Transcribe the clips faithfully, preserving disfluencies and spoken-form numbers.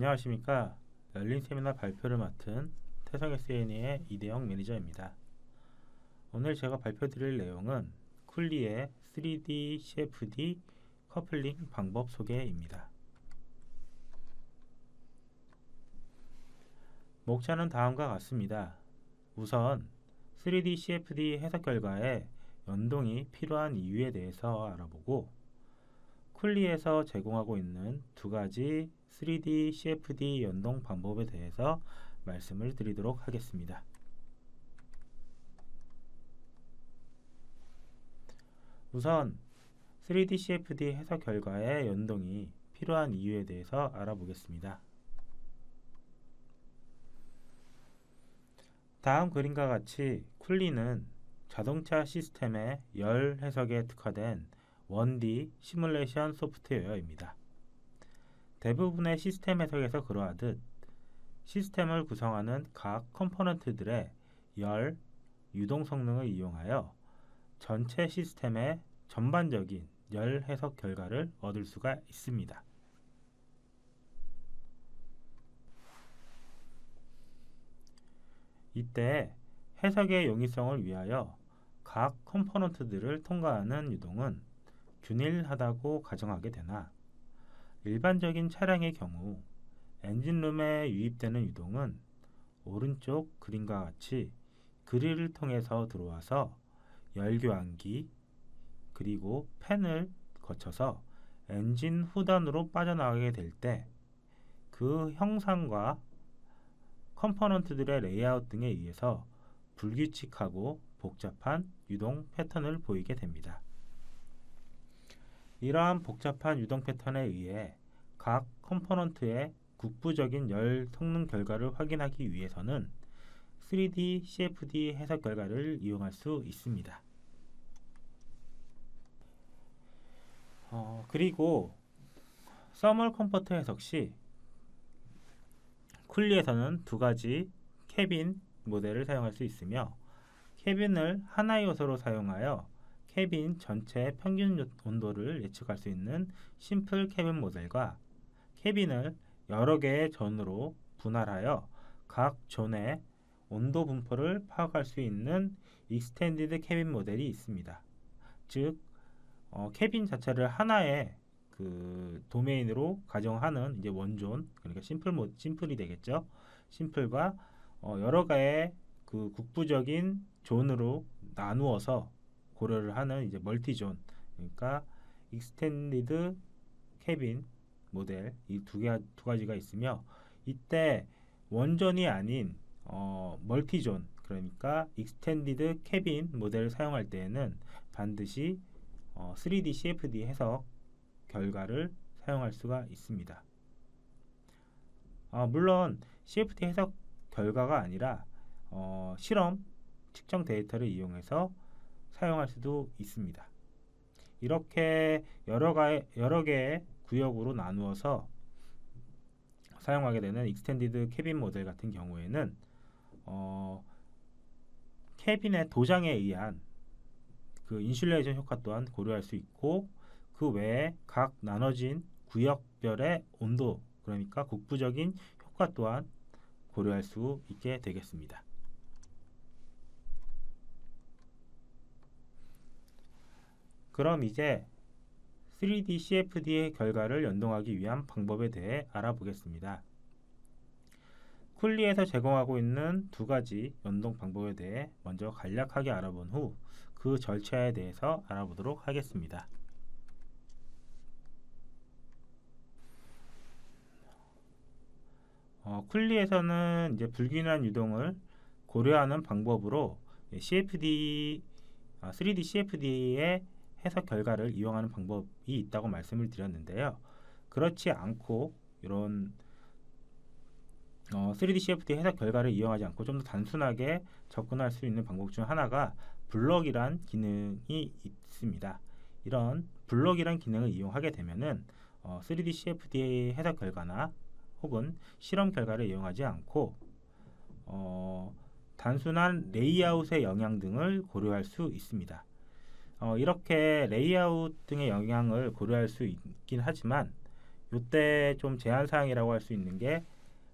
안녕하십니까. 열린 세미나 발표를 맡은 태성에스엔이의 이대영 매니저입니다. 오늘 제가 발표드릴 내용은 쿨리의 쓰리디 씨에프디 커플링 방법 소개입니다. 목차는 다음과 같습니다. 우선 쓰리디 씨에프디 해석 결과에 연동이 필요한 이유에 대해서 알아보고, 쿨리에서 제공하고 있는 두 가지 쓰리디 씨에프디 연동 방법에 대해서 말씀을 드리도록 하겠습니다. 우선 쓰리디 씨에프디 해석 결과의 연동이 필요한 이유에 대해서 알아보겠습니다. 다음 그림과 같이 쿨리는 자동차 시스템의 열 해석에 특화된 원디 시뮬레이션 소프트웨어입니다. 대부분의 시스템 해석에서 그러하듯 시스템을 구성하는 각 컴포넌트들의 열, 유동 성능을 이용하여 전체 시스템의 전반적인 열 해석 결과를 얻을 수가 있습니다. 이때 해석의 용이성을 위하여 각 컴포넌트들을 통과하는 유동은 균일하다고 가정하게 되나, 일반적인 차량의 경우 엔진룸에 유입되는 유동은 오른쪽 그림과 같이 그릴을 통해서 들어와서 열교환기 그리고 팬을 거쳐서 엔진 후단으로 빠져나가게 될 때 그 형상과 컴포넌트들의 레이아웃 등에 의해서 불규칙하고 복잡한 유동 패턴을 보이게 됩니다. 이러한 복잡한 유동 패턴에 의해 각 컴포넌트의 국부적인 열 성능 결과를 확인하기 위해서는 쓰리디 씨에프디 해석 결과를 이용할 수 있습니다. 어, 그리고 서멀 컴포트 해석 시 쿨리에서는 두 가지 캐빈 모델을 사용할 수 있으며, 캐빈을 하나의 요소로 사용하여 캐빈 전체 평균 온도를 예측할 수 있는 심플 캐빈 모델과 캐빈을 여러 개의 존으로 분할하여 각 존의 온도 분포를 파악할 수 있는 익스텐디드 캐빈 모델이 있습니다. 즉, 어, 캐빈 자체를 하나의 그 도메인으로 가정하는 이제 원존, 그러니까 심플 모, 심플이 되겠죠. 심플과 어, 여러 개의 그 국부적인 존으로 나누어서 고려를 하는 이제 멀티존, 그러니까 익스텐디드 캐빈 모델, 이 두 개, 두 가지가 있으며, 이때 원존이 아닌 어, 멀티존, 그러니까 익스텐디드 캐빈 모델을 사용할 때에는 반드시 어, 쓰리디 씨에프디 해석 결과를 사용할 수가 있습니다. 어, 물론 씨에프디 해석 결과가 아니라 어, 실험 측정 데이터를 이용해서 사용할 수도 있습니다. 이렇게 여러, 가의, 여러 개의 구역으로 나누어서 사용하게 되는 익스텐디드 캐빈 모델 같은 경우에는 어, 캐빈의 도장에 의한 그 인슐레이션 효과 또한 고려할 수 있고, 그 외에 각 나눠진 구역별의 온도, 그러니까 국부적인 효과 또한 고려할 수 있게 되겠습니다. 그럼 이제 쓰리디 씨에프디의 결과를 연동하기 위한 방법에 대해 알아보겠습니다. 쿨리에서 제공하고 있는 두 가지 연동 방법에 대해 먼저 간략하게 알아본 후 그 절차에 대해서 알아보도록 하겠습니다. 어, 쿨리에서는 이제 불균한 유동을 고려하는 방법으로 씨에프디, 아, 쓰리디 씨에프디의 해석 결과를 이용하는 방법이 있다고 말씀을 드렸는데요. 그렇지 않고 이런 어, 쓰리디 씨에프디 해석 결과를 이용하지 않고 좀 더 단순하게 접근할 수 있는 방법 중 하나가 블럭이란 기능이 있습니다. 이런 블럭이란 기능을 이용하게 되면은 어, 쓰리디 씨에프디 해석 결과나 혹은 실험 결과를 이용하지 않고 어, 단순한 레이아웃의 영향 등을 고려할 수 있습니다. 어, 이렇게 레이아웃 등의 영향을 고려할 수 있긴 하지만 이때 좀 제한 사항이라고 할 수 있는 게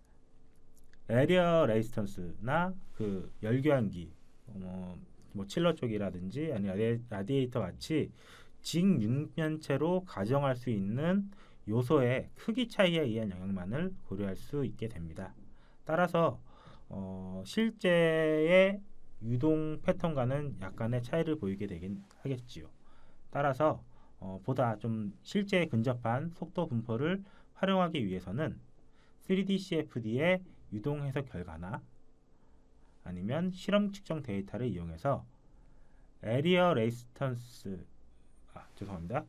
에리어 레지스턴스나 그 열교환기, 어, 뭐 칠러 쪽이라든지 아니 라디- 라디에이터 같이 직육면체로 가정할 수 있는 요소의 크기 차이에 의한 영향만을 고려할 수 있게 됩니다. 따라서 어, 실제의 유동 패턴과는 약간의 차이를 보이게 되긴 하겠지요. 따라서 어, 보다 좀 실제에 근접한 속도 분포를 활용하기 위해서는 쓰리디 씨에프디의 유동 해석 결과나 아니면 실험 측정 데이터를 이용해서 에리어 레이스턴스 아 죄송합니다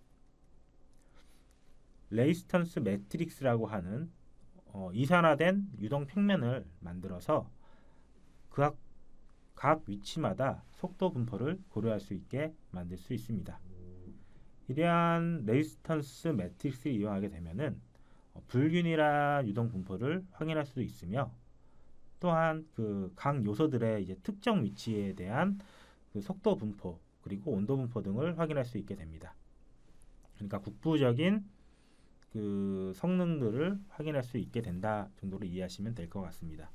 레이스턴스 매트릭스라고 하는 어, 이산화된 유동 평면을 만들어서 각, 각 위치마다 속도 분포를 고려할 수 있게 만들 수 있습니다. 이러한 레이스턴스 매트릭스를 이용하게 되면은 어, 불균일한 유동 분포를 확인할 수 있으며 또한 그 각 요소들의 이제 특정 위치에 대한 그 속도 분포 그리고 온도 분포 등을 확인할 수 있게 됩니다. 그러니까 국부적인 그 성능들을 확인할 수 있게 된다 정도로 이해하시면 될 것 같습니다.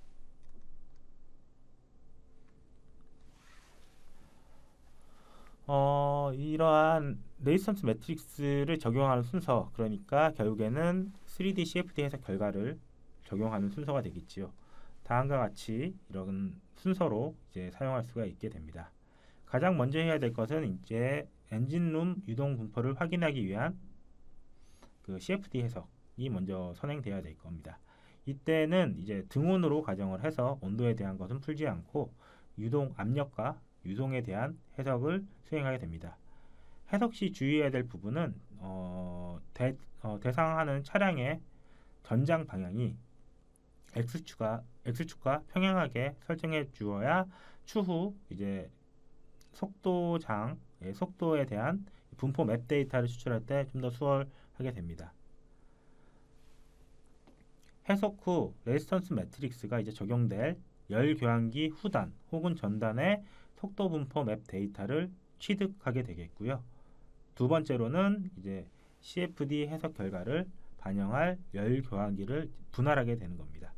어, 이러한 레이스턴스 매트릭스를 적용하는 순서, 그러니까 결국에는 쓰리디 씨에프디 해석 결과를 적용하는 순서가 되겠지요. 다음과 같이 이런 순서로 이제 사용할 수가 있게 됩니다. 가장 먼저 해야 될 것은 이제 엔진룸 유동 분포를 확인하기 위한 그 씨에프디 해석이 먼저 선행되어야 될 겁니다. 이때는 이제 등온으로 가정을 해서 온도에 대한 것은 풀지 않고 유동 압력과 유동에 대한 해석을 수행하게 됩니다. 해석 시 주의해야 될 부분은 어, 대, 어, 대상하는 차량의 전장 방향이 X축과 X축과 평행하게 설정해 주어야 추후 이제 속도장, 예, 속도에 대한 분포 맵 데이터를 추출할 때 좀 더 수월하게 됩니다. 해석 후 레지스턴스 매트릭스가 이제 적용될 열 교환기 후단 혹은 전단의 속도 분포 맵 데이터를 취득하게 되겠고요. 두 번째로는 이제 씨에프디 해석 결과를 반영할 열 교환기를 분할하게 되는 겁니다.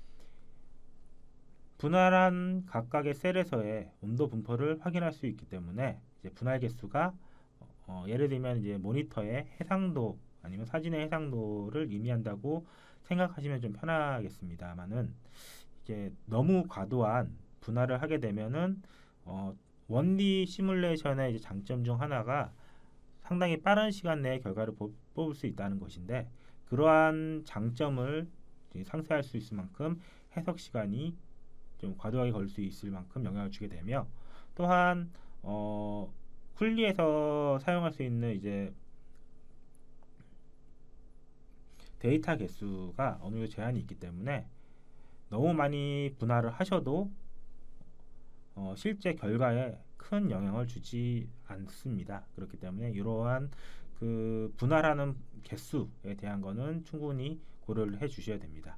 분할한 각각의 셀에서의 온도 분포를 확인할 수 있기 때문에 이제 분할 개수가 어, 예를 들면 이제 모니터의 해상도 아니면 사진의 해상도를 의미한다고 생각하시면 좀 편하겠습니다만은 이게 너무 과도한 분할을 하게 되면은 어, 원디 시뮬레이션의 이제 장점 중 하나가 상당히 빠른 시간 내에 결과를 보, 뽑을 수 있다는 것인데 그러한 장점을 상쇄할 수 있을 만큼 해석 시간이 좀 과도하게 걸릴 수 있을 만큼 영향을 주게 되며 또한 어, 쿨리에서 사용할 수 있는 이제 데이터 개수가 어느 정도 제한이 있기 때문에 너무 많이 분할을 하셔도 어, 실제 결과에 큰 영향을 주지 않습니다. 그렇기 때문에 이러한 그 분할하는 개수에 대한 거는 충분히 고려를 해 주셔야 됩니다.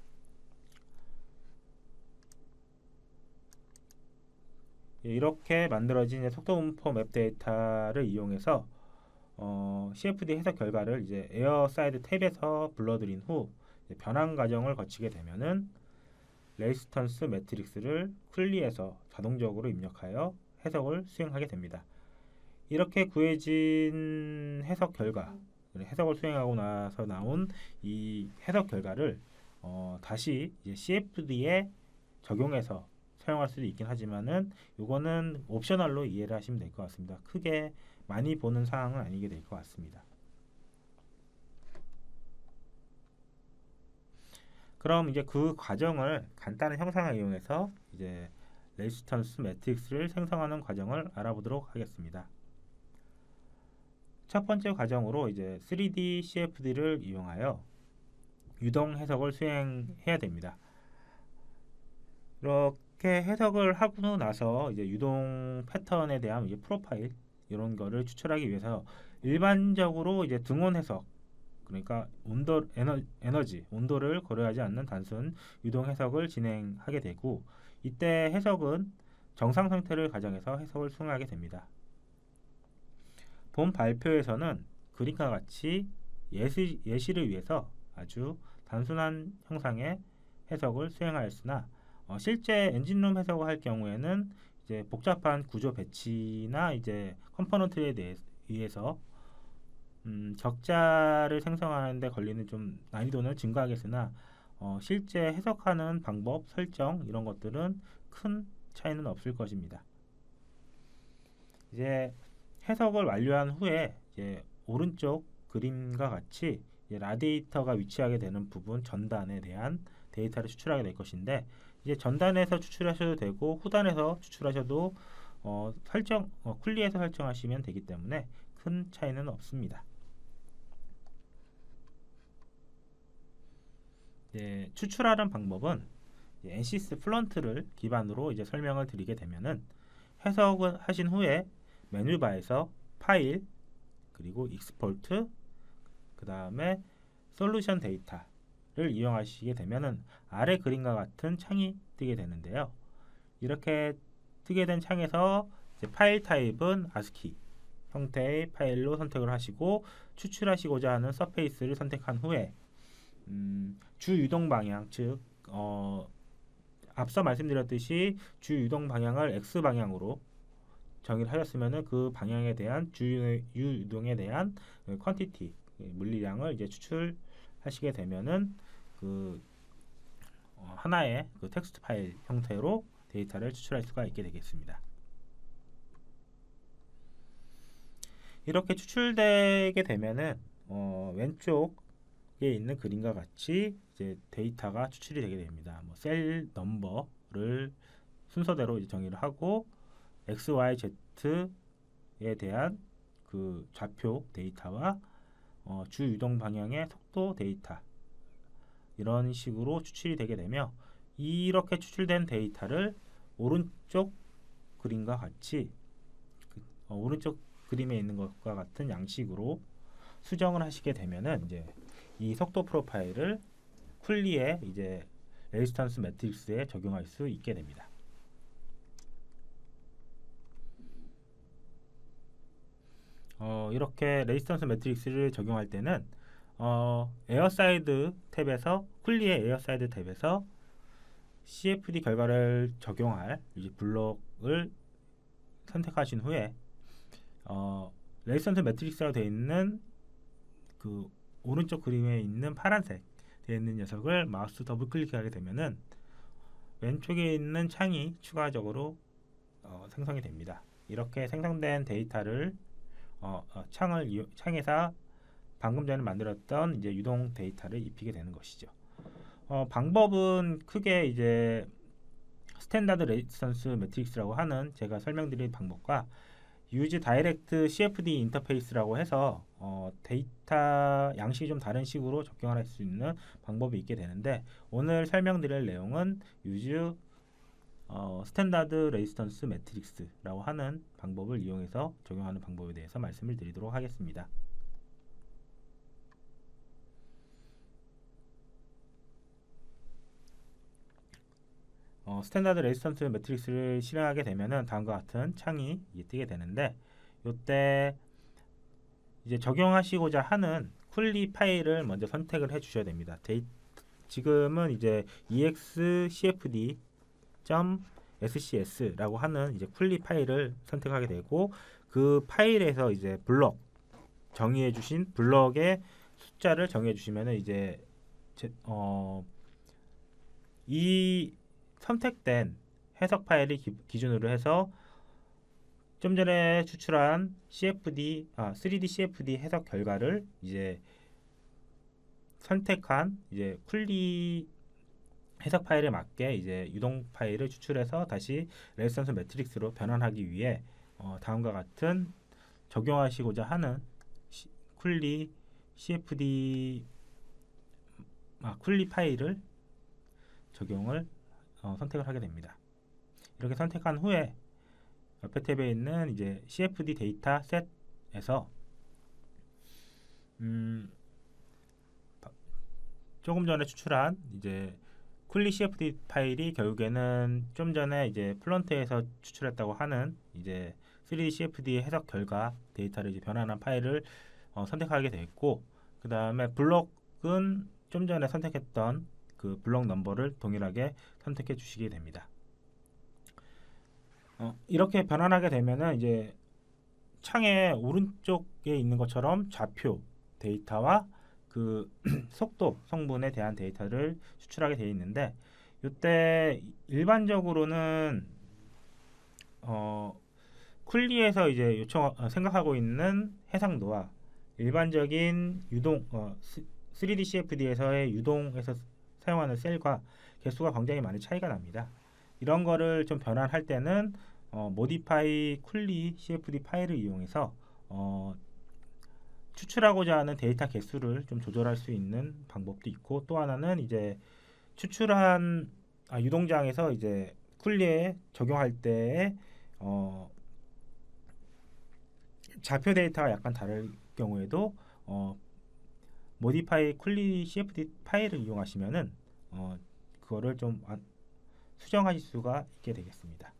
이렇게 만들어진 속도 분포 맵 데이터를 이용해서 어, 씨에프디 해석 결과를 이제 에어 사이드 탭에서 불러들인 후 변환 과정을 거치게 되면은 레이스턴스 매트릭스를 쿨리에서 자동적으로 입력하여 해석을 수행하게 됩니다. 이렇게 구해진 해석 결과, 해석을 수행하고 나서 나온 이 해석 결과를 어, 다시 이제 씨에프디에 적용해서 사용할 수도 있긴 하지만은 이거는 옵셔널로 이해를 하시면 될 것 같습니다. 크게 많이 보는 사항은 아니게 될 것 같습니다. 그럼 이제 그 과정을 간단한 형상을 이용해서 이제 레지스턴스 매트릭스를 생성하는 과정을 알아보도록 하겠습니다. 첫 번째 과정으로 이제 쓰리디 씨에프디를 이용하여 유동 해석을 수행해야 됩니다. 이렇게 해석을 하고 나서 이제 유동 패턴에 대한 이제 프로파일 이런 거를 추출하기 위해서 일반적으로 이제 등온 해석 그러니까 온도 에너, 에너지 온도를 고려하지 않는 단순 유동 해석을 진행하게 되고 이때 해석은 정상 상태를 가정해서 해석을 수행하게 됩니다. 본 발표에서는 그림과 같이 예시, 예시를 위해서 아주 단순한 형상의 해석을 수행하였으나 어, 실제 엔진룸 해석을 할 경우에는 이제 복잡한 구조 배치나 이제 컴포넌트에 대해 의해서 음, 적자를 생성하는 데 걸리는 좀 난이도는 증가하겠으나 어, 실제 해석하는 방법, 설정 이런 것들은 큰 차이는 없을 것입니다. 이제 해석을 완료한 후에 이제 오른쪽 그림과 같이 이제 라디에이터가 위치하게 되는 부분 전단에 대한 데이터를 추출하게 될 것인데 이제 전단에서 추출하셔도 되고 후단에서 추출하셔도 어, 설정 어, 쿨리에서 설정하시면 되기 때문에 큰 차이는 없습니다. 이제 추출하는 방법은 엔시스 플런트를 기반으로 이제 설명을 드리게 되면은 해석을 하신 후에 메뉴바에서 파일 그리고 익스포트 그 다음에 솔루션 데이터를 이용하시게 되면은 아래 그림과 같은 창이 뜨게 되는데요. 이렇게 뜨게 된 창에서 이제 파일 타입은 아스키 형태의 파일로 선택을 하시고 추출하시고자 하는 서페이스를 선택한 후에 음, 주 유동 방향 즉 어, 앞서 말씀드렸듯이 주 유동 방향을 X 방향으로 정의를 하셨으면은 그 방향에 대한 주 유동에 대한 퀀티티 물리량을 이제 추출하시게 되면은 그 어, 하나의 그 텍스트 파일 형태로 데이터를 추출할 수가 있게 되겠습니다. 이렇게 추출되게 되면은 어, 왼쪽에 있는 그림과 같이 이제 데이터가 추출이 되게 됩니다. 뭐 셀 넘버를 순서대로 이제 정의를 하고 X, Y, Z에 대한 그 좌표 데이터와 어, 주 유동 방향의 속도 데이터 이런 식으로 추출이 되게 되며 이렇게 추출된 데이터를 오른쪽 그림과 같이 그, 어, 오른쪽 그림에 있는 것과 같은 양식으로 수정을 하시게 되면은 이제 이 속도 프로파일을 쿨리의 이제 레지스턴스 매트릭스에 적용할 수 있게 됩니다. 어, 이렇게 레지스턴스 매트릭스를 적용할 때는 어, 에어사이드 탭에서 쿨리의 에어사이드 탭에서 씨에프디 결과를 적용할 이제 블록을 선택하신 후에 어, 레지스턴스 매트릭스라고 되어 있는 그 오른쪽 그림에 있는 파란색 되어 있는 녀석을 마우스 더블 클릭하게 되면은 왼쪽에 있는 창이 추가적으로 어, 생성이 됩니다. 이렇게 생성된 데이터를 어, 어, 창을 이용, 창에서 방금 전에 만들었던 이제 유동 데이터를 입히게 되는 것이죠. 어, 방법은 크게 이제 스탠다드 레지스턴스 매트릭스라고 하는 제가 설명드린 방법과 Use Direct 씨에프디 인터페이스라고 해서 어, 데이터 양식이 좀 다른 식으로 적용할 수 있는 방법이 있게 되는데 오늘 설명드릴 내용은 Use 어, 스탠다드 레지스턴스 매트릭스라고 하는 방법을 이용해서 적용하는 방법에 대해서 말씀을 드리도록 하겠습니다. 어, 스탠다드 레지스턴스 매트릭스를 실행하게 되면은 다음과 같은 창이 뜨게 되는데 이때 이제 적용하시고자 하는 쿨리 파일을 먼저 선택을 해 주셔야 됩니다. 데이, 지금은 이제 excfd.scs라고 하는 이제 쿨리 파일을 선택하게 되고 그 파일에서 이제 블럭 정의해 주신 블럭의 숫자를 정해 주시면은 이제 제, 어, 이 선택된 해석 파일을 기, 기준으로 해서 좀 전에 추출한 씨에프디, 아, 쓰리디 씨에프디 해석 결과를 이제 선택한 이제 쿨리 해석 파일에 맞게 이제 유동 파일을 추출해서 다시 레지스턴스 매트릭스로 변환하기 위해 어, 다음과 같은 적용하시고자 하는 시, 쿨리 씨에프디 아, 쿨리 파일을 적용을 어, 선택을 하게 됩니다. 이렇게 선택한 후에 옆에 탭에 있는 이제 씨에프디 데이터 셋에서 음, 조금 전에 추출한 이제 쿨리 씨에프디 파일이 결국에는 좀 전에 이제 플런트에서 추출했다고 하는 이제 쓰리디 씨에프디 해석 결과 데이터를 이제 변환한 파일을 어, 선택하게 되었고 그 다음에 블록은 좀 전에 선택했던 그 블록 넘버를 동일하게 선택해 주시게 됩니다. 어, 이렇게 변환하게 되면은 이제 창의 오른쪽에 있는 것처럼 좌표 데이터와 그 속도 성분에 대한 데이터를 추출하게 되어 있는데, 이때 일반적으로는 어, 쿨리에서 이제 요청 어, 생각하고 있는 해상도와 일반적인 유동 어, 쓰리디 씨에프디에서의 유동에서 사용하는 셀과 개수가 굉장히 많이 차이가 납니다. 이런 거를 좀 변환할 때는 어, modify 쿨리 씨에프디 파일을 이용해서 어, 추출하고자 하는 데이터 개수를 좀 조절할 수 있는 방법도 있고, 또 하나는 이제 추출한 아, 유동장에서 이제 쿨리에 적용할 때에 어, 좌표 데이터가 약간 다를 경우에도 어, modify 쿨리 씨에프디 파일을 이용하시면은 어, 그거를 좀 수정하실 수가 있게 되겠습니다.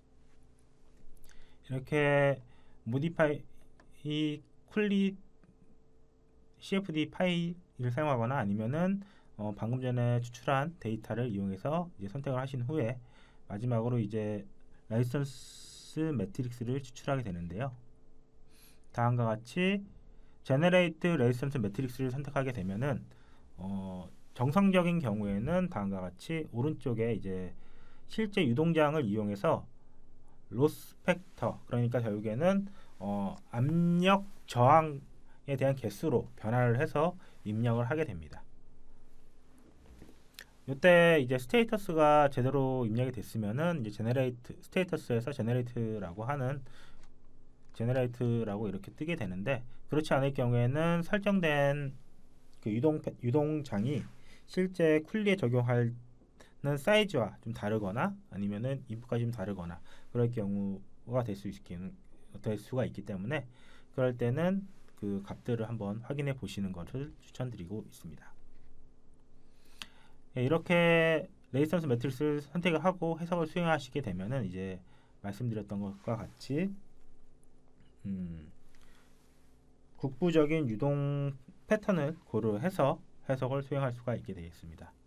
이렇게 modify 쿨리 씨에프디 파일을 사용하거나 아니면은 어, 방금 전에 추출한 데이터를 이용해서 이제 선택을 하신 후에 마지막으로 이제 라이선스 매트릭스를 추출하게 되는데요. 다음과 같이 Generate Resistance 매트릭스를 선택하게 되면은 어, 정상적인 경우에는 다음과 같이 오른쪽에 이제 실제 유동장을 이용해서 로스 팩터, 그러니까 결국에는 어, 압력 저항에 대한 개수로 변화를 해서 입력을 하게 됩니다. 이때 이제 스테이터스가 제대로 입력이 됐으면은 이제 제너레이트 스테이터스에서 제너레이트라고 하는 제너레이트라고 이렇게 뜨게 되는데, 그렇지 않을 경우에는 설정된 그 유동 유동장이 실제 쿨리에 적용할 사이즈와 좀 다르거나 아니면은 인풋과 좀 다르거나 그럴 경우가 될 수 있긴 될 수가 있기 때문에, 그럴 때는 그 값들을 한번 확인해 보시는 것을 추천드리고 있습니다. 예, 이렇게 레지스턴스 매트릭스를 선택을 하고 해석을 수행하시게 되면은 이제 말씀드렸던 것과 같이 음, 국부적인 유동 패턴을 고려해서 해석을 수행할 수가 있게 되겠습니다.